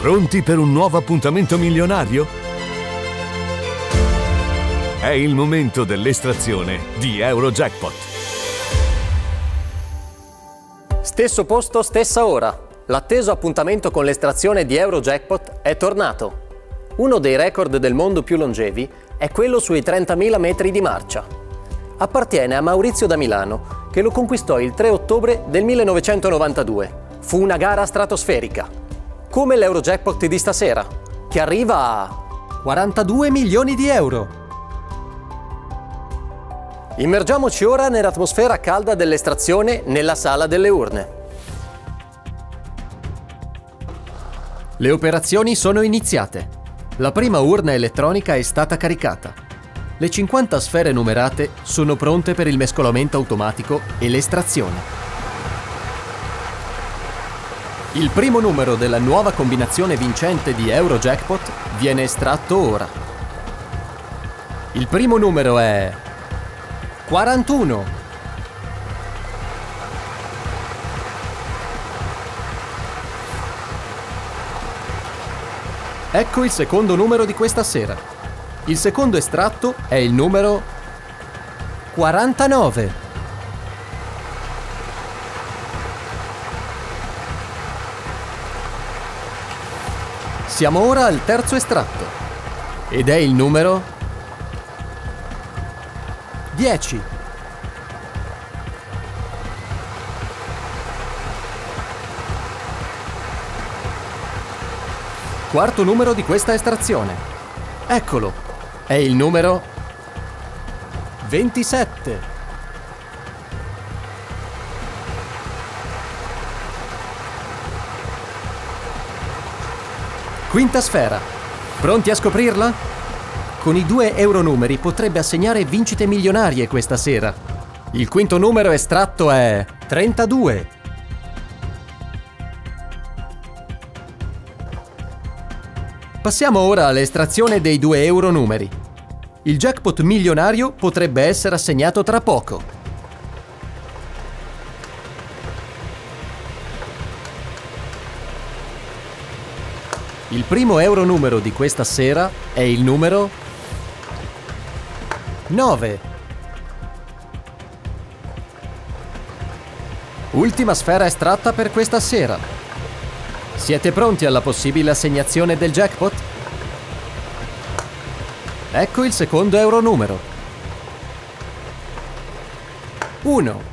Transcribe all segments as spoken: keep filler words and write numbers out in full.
Pronti per un nuovo appuntamento milionario? È il momento dell'estrazione di Eurojackpot. Stesso posto, stessa ora. L'atteso appuntamento con l'estrazione di Eurojackpot è tornato. Uno dei record del mondo più longevi è quello sui trentamila metri di marcia. Appartiene a Maurizio da Milano, che lo conquistò il tre ottobre del millenovecentonovantadue. Fu una gara stratosferica. Come l'Eurojackpot di stasera, che arriva a quarantadue milioni di euro. Immergiamoci ora nell'atmosfera calda dell'estrazione nella sala delle urne. Le operazioni sono iniziate. La prima urna elettronica è stata caricata. Le cinquanta sfere numerate sono pronte per il mescolamento automatico e l'estrazione. Il primo numero della nuova combinazione vincente di Eurojackpot viene estratto ora. Il primo numero è quarantuno. Ecco il secondo numero di questa sera. Il secondo estratto è il numero quarantanove. Siamo ora al terzo estratto ed è il numero dieci. Quarto numero di questa estrazione. Eccolo, è il numero ventisette. Quinta sfera. Pronti a scoprirla? Con i due euronumeri potrebbe assegnare vincite milionarie questa sera. Il quinto numero estratto è trentadue. Passiamo ora all'estrazione dei due euronumeri. Il jackpot milionario potrebbe essere assegnato tra poco. Il primo euronumero di questa sera è il numero nove. Ultima sfera estratta per questa sera. Siete pronti alla possibile assegnazione del jackpot? Ecco il secondo euronumero. uno.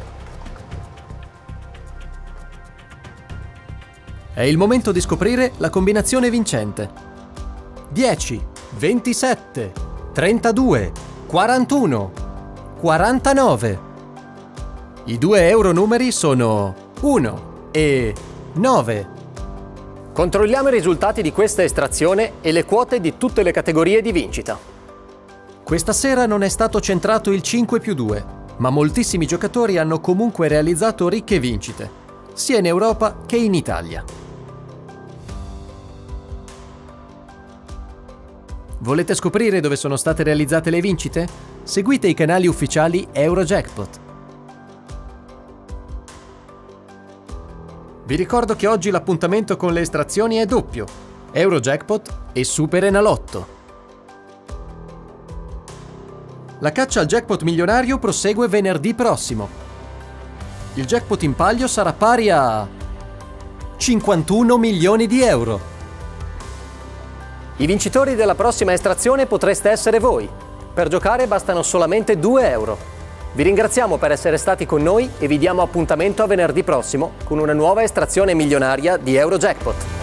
È il momento di scoprire la combinazione vincente. dieci, ventisette, trentadue, quarantuno, quarantanove. I due euronumeri sono uno e nove. Controlliamo i risultati di questa estrazione e le quote di tutte le categorie di vincita. Questa sera non è stato centrato il cinque più due, ma moltissimi giocatori hanno comunque realizzato ricche vincite, sia in Europa che in Italia. Volete scoprire dove sono state realizzate le vincite? Seguite i canali ufficiali Eurojackpot. Vi ricordo che oggi l'appuntamento con le estrazioni è doppio: Eurojackpot e Super Enalotto. La caccia al jackpot milionario prosegue venerdì prossimo. Il jackpot in palio sarà pari a cinquantuno milioni di euro. I vincitori della prossima estrazione potreste essere voi. Per giocare bastano solamente due euro. Vi ringraziamo per essere stati con noi e vi diamo appuntamento a venerdì prossimo con una nuova estrazione milionaria di Eurojackpot.